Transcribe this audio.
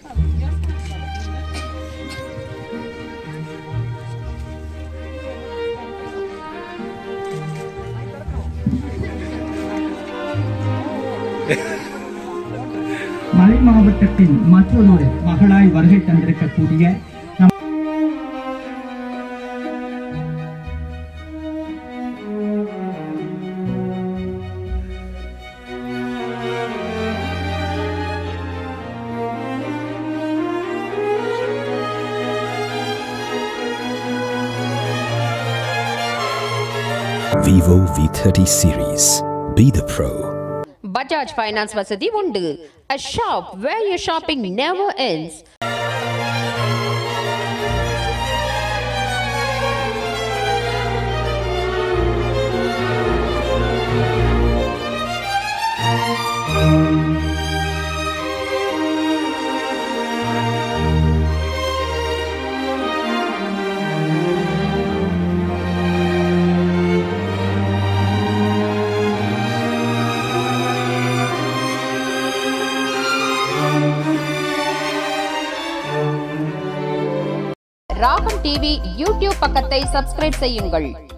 மலை மாவட்டத்தின் மற்றொரு மகளாய் வருகை தந்திருக்கக்கூடிய Vivo V30 series. Be the pro. Bajaj Finance Vasadi Undu, a shop where your shopping never ends. Raagam TV YouTube பக்கத்தை subscribe செய்யுங்கள்.